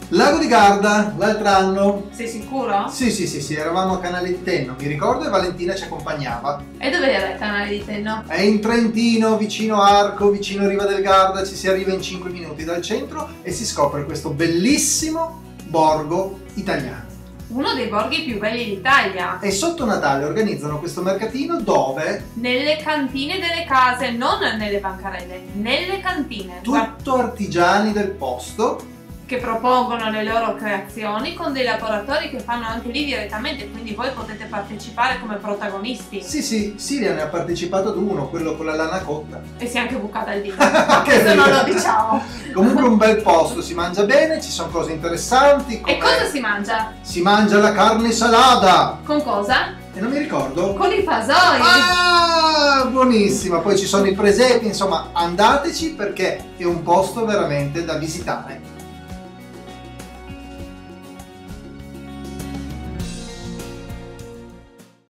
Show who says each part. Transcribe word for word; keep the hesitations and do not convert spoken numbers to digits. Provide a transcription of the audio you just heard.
Speaker 1: Lago di Garda, l'altro anno.
Speaker 2: Sei sicuro?
Speaker 1: Sì, sì, sì, sì, eravamo a Canale di Tenno, mi ricordo, e Valentina ci accompagnava.
Speaker 2: E dove era il Canale di Tenno?
Speaker 1: È in Trentino, vicino Arco, vicino Riva del Garda, ci si arriva in cinque minuti dal centro e si scopre questo bellissimo borgo italiano.
Speaker 2: Uno dei borghi più belli d'Italia.
Speaker 1: E sotto Natale organizzano questo mercatino dove?
Speaker 2: Nelle cantine delle case, non nelle bancarelle, nelle cantine.
Speaker 1: Tutto artigiani del posto.
Speaker 2: Che propongono le loro creazioni con dei laboratori che fanno anche lì direttamente, quindi voi potete partecipare come protagonisti.
Speaker 1: Sì, sì, Siria ne ha partecipato ad uno, quello con la lana cotta.
Speaker 2: E si è anche bucata il dito.
Speaker 1: Che
Speaker 2: Questo non lo diciamo.
Speaker 1: Comunque un bel posto, si mangia bene, ci sono cose interessanti.
Speaker 2: E cosa si mangia?
Speaker 1: Si mangia la carne salata.
Speaker 2: Con cosa?
Speaker 1: E non mi ricordo.
Speaker 2: Con i fasoli.
Speaker 1: Ah, buonissima. Poi ci sono i presepi, insomma, andateci perché è un posto veramente da visitare.